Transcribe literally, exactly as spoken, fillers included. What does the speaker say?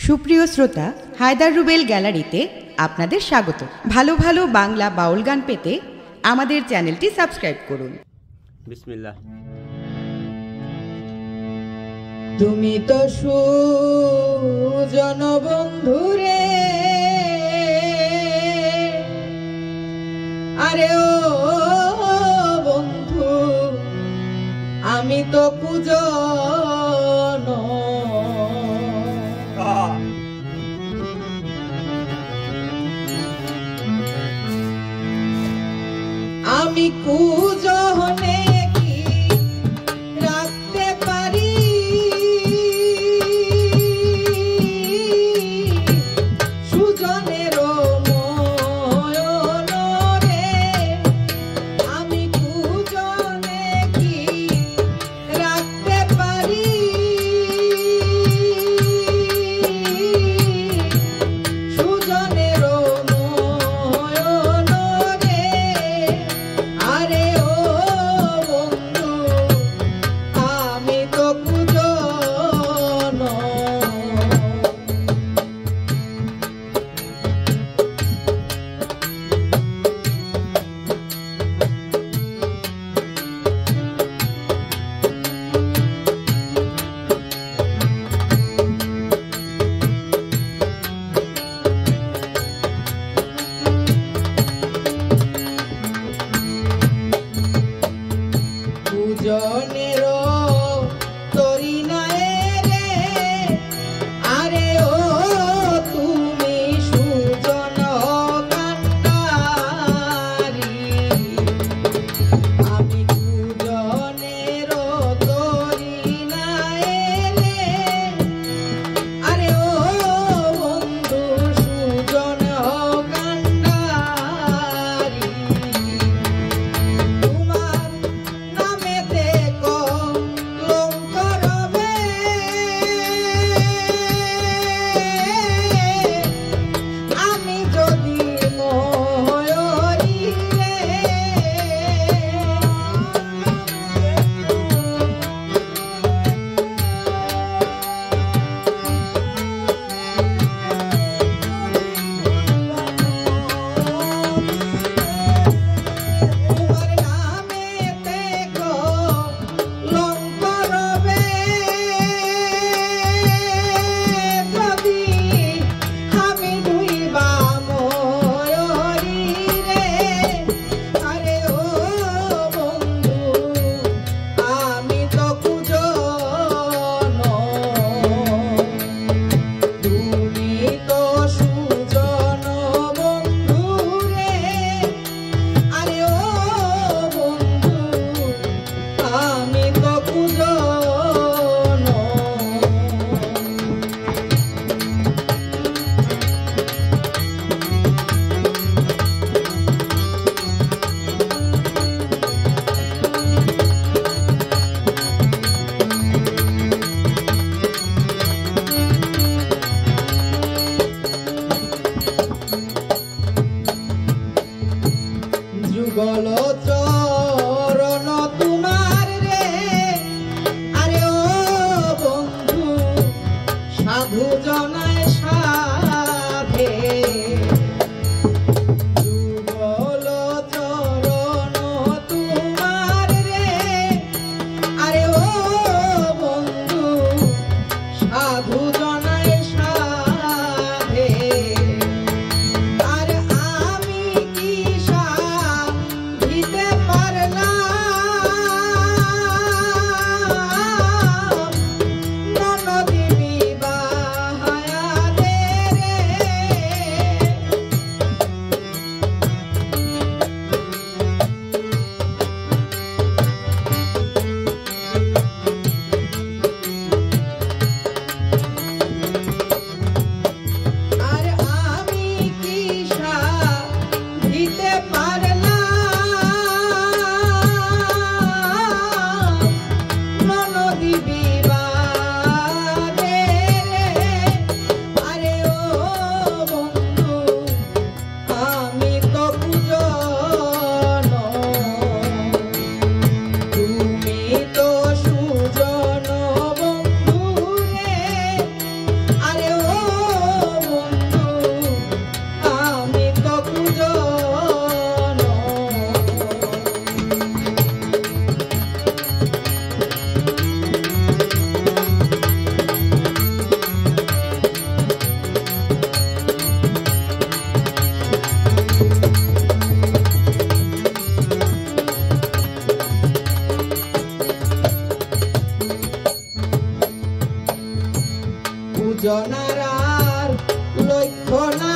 সুপ্রিয় শ্রোতা, হায়দার রুবেল গ্যালারিতে আপনাদের স্বাগত। ভালো ভালো বাংলা বাউল গান পেতে আমাদের চ্যানেলটি সাবস্ক্রাইব করুন। বিসমিল্লাহ। তুমি তো সুজন বন্ধুরে, আরে ও বন্ধু, আমি তো কুজন। আমি কুজনে কি রাখতে পারি, সুজনের ময়ন রে। আমি কুজনে কি রাখতে পারি, সুজনের ময়ন রে। আরে ও বন্ধু, আমি তো কুজন। কুজনের তরি নাই রে, আরে ও তুমি সুজন কান্ডারি। আমি কুজনের তরি নাই রে, আরে ও বন্ধু সুজন কান্ডারি। তোমার নামেতে কলঙ্ক রবে, আমি যদি ময়ূরী রে। তোমার নামেতে কলঙ্ক রবে, যদি আমি ডুইবা ময়ূরী রে। আরে ও বন্ধু, আমি তো কুজন। তুমি তো সুজন বন্ধু রে, আরে ও বন্ধু, আমি তো কুজন। যুগল চরণ তোমার রে, আরে ও বন্ধু সাধু জনায় সাধে। যুগল চরণ তোমার রে, আরে ও বন্ধু সাধু জনায় সাধে। আর আমি কি দিতে পারলাম, ননদিনী বাহায়া রে। তোমার আর লক্ষ্য না